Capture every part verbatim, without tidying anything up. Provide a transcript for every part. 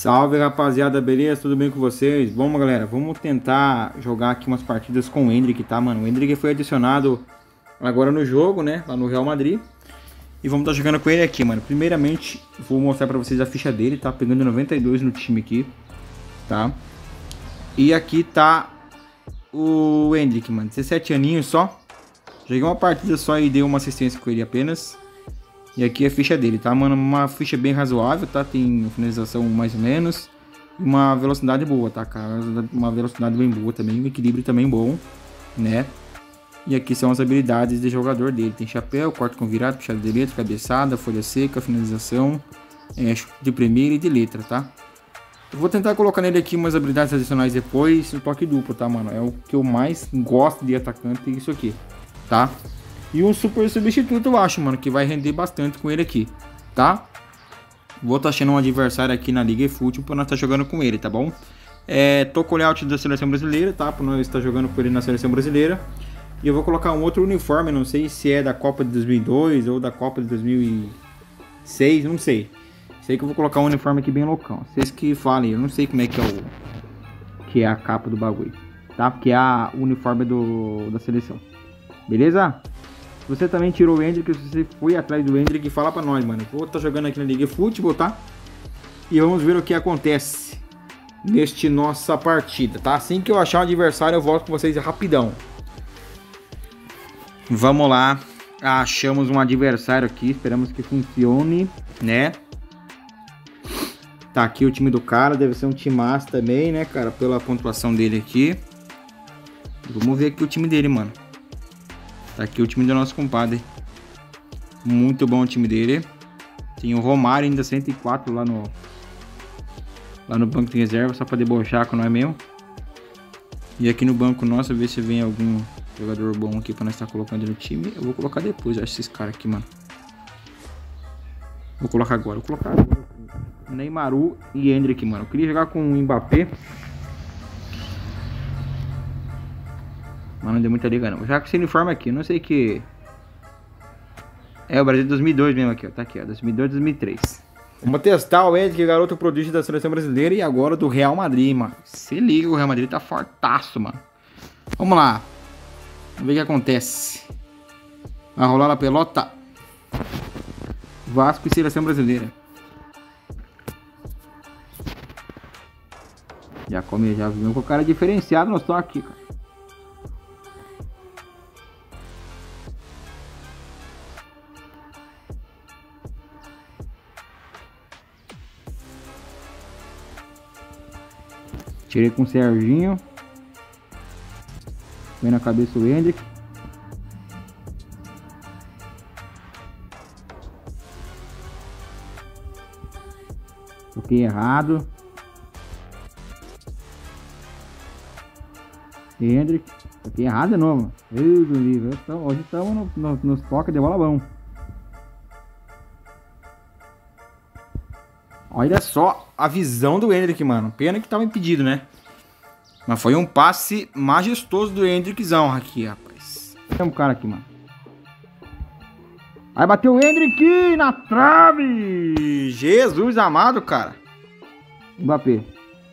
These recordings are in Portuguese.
Salve, rapaziada, beleza? Tudo bem com vocês? Vamos, galera, vamos tentar jogar aqui umas partidas com o Endrick, tá, mano? O Endrick foi adicionado agora no jogo, né, lá no Real Madrid. E vamos estar jogando com ele aqui, mano. Primeiramente, vou mostrar pra vocês a ficha dele, tá? Pegando noventa e dois no time aqui, tá? E aqui tá o Endrick, mano, dezessete aninhos só. Joguei uma partida só e dei uma assistência com ele apenas. E aqui é a ficha dele, tá, mano? Uma ficha bem razoável, tá? Tem finalização mais ou menos. E uma velocidade boa, tá, cara? Uma velocidade bem boa também. Um equilíbrio também bom, né? E aqui são as habilidades de jogador dele. Tem chapéu, corte com virada, puxada de letra, cabeçada, folha seca, finalização, é, de primeira e de letra, tá? Eu vou tentar colocar nele aqui umas habilidades adicionais depois, um toque duplo, tá, mano? É o que eu mais gosto de atacante, isso aqui, tá? E um super substituto, eu acho, mano, que vai render bastante com ele aqui, tá? Vou estar achando um adversário aqui na Liga eFootball pra nós estar jogando com ele, tá bom? É, tô com o layout da Seleção Brasileira, tá? Pra nós estar jogando com ele na Seleção Brasileira. E eu vou colocar um outro uniforme, não sei se é da Copa de dois mil e dois ou da Copa de dois mil e seis, não sei. Sei que eu vou colocar um uniforme aqui bem loucão. Vocês que falem, eu não sei como é que é o... que é a capa do bagulho, tá? Porque é a, o uniforme do, da seleção. Beleza? Se você também tirou o Endrick, se você foi atrás do Endrick, fala pra nós, mano. Vou estar jogando aqui na Liga eFootball, tá? E vamos ver o que acontece neste nossa partida, tá? Assim que eu achar um adversário, eu volto com vocês rapidão. Vamos lá. Achamos um adversário aqui, esperamos que funcione, né? Tá aqui o time do cara, deve ser um timaço também, né, cara? Pela pontuação dele aqui. Vamos ver aqui o time dele, mano. Tá aqui o time do nosso compadre. Muito bom o time dele. Tem o Romário ainda cento e quatro lá no lá no banco de reserva, só pra debochar com nós mesmo. E aqui no banco nosso, ver se vem algum jogador bom aqui pra nós estar colocando no time. Eu vou colocar depois, eu acho, esses caras aqui, mano. Vou colocar agora, vou colocar agora. Neymaru e Endrick, mano. Eu queria jogar com o Mbappé. Mas não deu muita liga não. Já com esse uniforme aqui, não sei que... É o Brasil de dois mil e dois mesmo aqui, ó. Tá aqui, ó. dois mil e dois, dois mil e três. Vamos testar o Endrick, garoto prodígio da seleção brasileira. E agora do Real Madrid, mano. Se liga, o Real Madrid tá fortaço, mano. Vamos lá. Vamos ver o que acontece. Vai rolar a pelota. Vasco e seleção brasileira. Já come, já viu com o cara diferenciado no toque, cara. Tirei com o Serginho. Vem na cabeça o Endrick. Toquei errado. Endrick. Toquei errado de novo. Deus do livro. Hoje estamos no, no, nos toques de bola bom. Olha só a visão do Endrick, mano. Pena que tava impedido, né? Mas foi um passe majestoso do Endrickzão aqui, rapaz. Tem um cara aqui, mano. Aí bateu o Endrick na trave. Jesus amado, cara. Mbappé.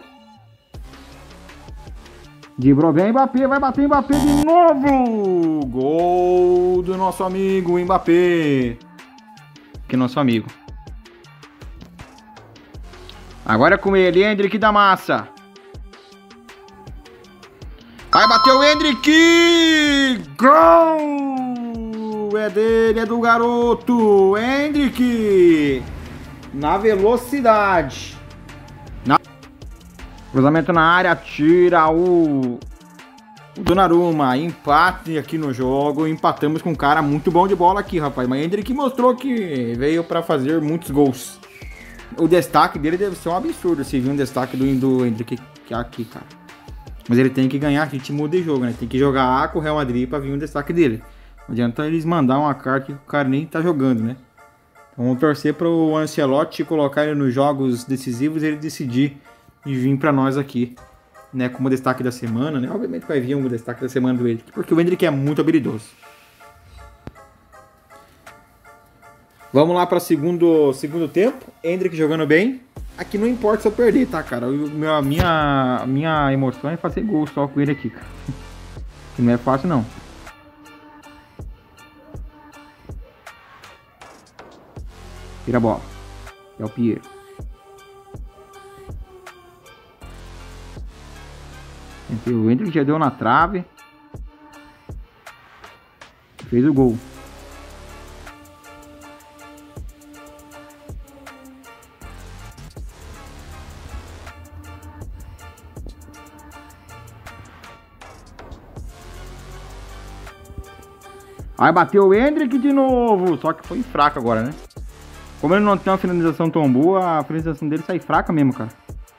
Driblou bem, Mbappé. Vai bater Mbappé de novo. Gol do nosso amigo Mbappé. Que é nosso amigo. Agora é com ele, Endrick da massa. Aí bateu o Endrick! Gol! É dele, é do garoto! Endrick! Na velocidade. Na... Cruzamento na área, tira o... o Donnarumma. Empate aqui no jogo. Empatamos com um cara muito bom de bola aqui, rapaz. Mas Endrick mostrou que veio para fazer muitos gols. O destaque dele deve ser um absurdo se vir um destaque do, do Endrick aqui, cara. Mas ele tem que ganhar ritmo de jogo, né? Tem que jogar A com o Real Madrid pra vir um destaque dele. Não adianta eles mandar uma carta que o cara nem tá jogando, né? Então vamos torcer pro Ancelotti colocar ele nos jogos decisivos e ele decidir e vir pra nós aqui, né? Como destaque da semana, né? Obviamente vai vir um destaque da semana do Endrick, porque o Endrick é muito habilidoso. Vamos lá para segundo segundo tempo. Endrick jogando bem. aqui não importa se eu perder, tá, cara? Eu, meu, a minha, a minha emoção é fazer gol só com ele aqui, cara. Que não é fácil, não. Tira a bola. É o Piero. O Hendrick já deu na trave. Fez o gol. Aí bateu o Hendrick de novo. Só que foi fraco agora, né? Como ele não tem uma finalização tão boa, a finalização dele sai fraca mesmo, cara.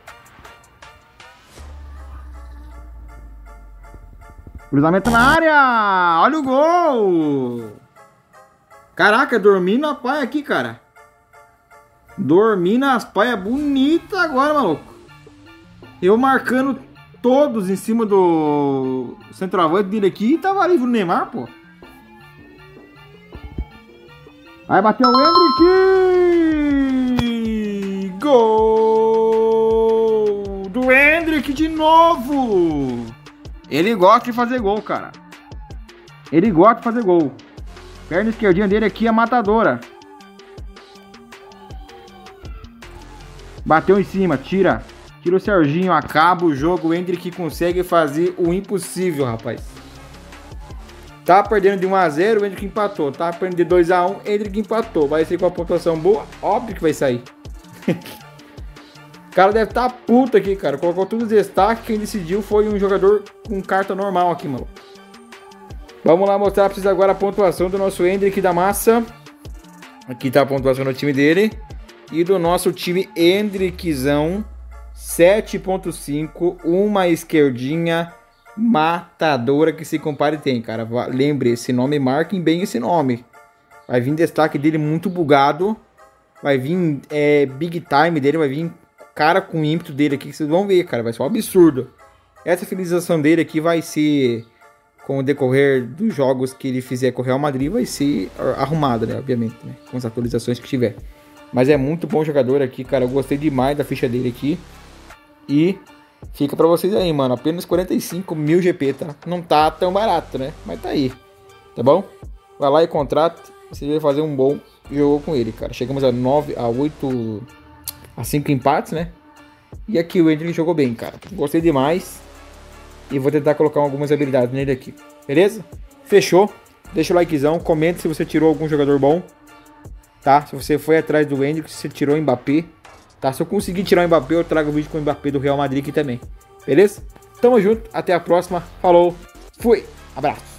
Cruzamento na área. Olha o gol. Caraca, dormi na paia aqui, cara. Dormi nas paias bonitas agora, maluco. Eu marcando todos em cima do centroavante dele aqui. E tava livre o Neymar, pô. Aí bateu o Hendrick! Gol do Hendrick de novo! Ele gosta de fazer gol, cara. Ele gosta de fazer gol. Perna esquerdinha dele aqui é matadora. Bateu em cima, tira. Tira o Serginho, acaba o jogo. O Hendrick consegue fazer o impossível, rapaz. Tá perdendo de um a zero, o Hendrick empatou. Tá perdendo de dois a um, o Hendrick empatou. Vai ser com a pontuação boa? Óbvio que vai sair. O cara deve estar tá puto aqui, cara. Colocou todos os destaques. Quem decidiu foi um jogador com carta normal aqui, mano. Vamos lá mostrar pra vocês agora a pontuação do nosso Hendrick da massa. Aqui tá a pontuação do time dele. E do nosso time Hendrickzão. sete ponto cinco. Uma esquerdinha matadora que se compare tem, cara. Lembre esse nome, marquem bem esse nome. Vai vir destaque dele muito bugado. Vai vir é, big time dele. Vai vir cara com ímpeto dele aqui que vocês vão ver, cara. Vai ser um absurdo. Essa finalização dele aqui vai ser, com o decorrer dos jogos que ele fizer com o Real Madrid, vai ser arrumada, né? Obviamente, né? Com as atualizações que tiver. Mas é muito bom jogador aqui, cara. Eu gostei demais da ficha dele aqui. E fica pra vocês aí, mano. Apenas quarenta e cinco mil G P, tá? Não tá tão barato, né? Mas tá aí. Tá bom? Vai lá e contrata. Você vai fazer um bom jogo com ele, cara. Chegamos a nove, a oito, a cinco empates, né? E aqui o Hendrick jogou bem, cara. Gostei demais. E vou tentar colocar algumas habilidades nele aqui. Beleza? Fechou. Deixa o likezão. Comenta se você tirou algum jogador bom. Tá? Se você foi atrás do Hendrick, se você tirou o Mbappé. Tá? Se eu conseguir tirar o Mbappé, eu trago o vídeo com o Mbappé do Real Madrid aqui também. Beleza? Tamo junto. Até a próxima. Falou. Fui. Abraço.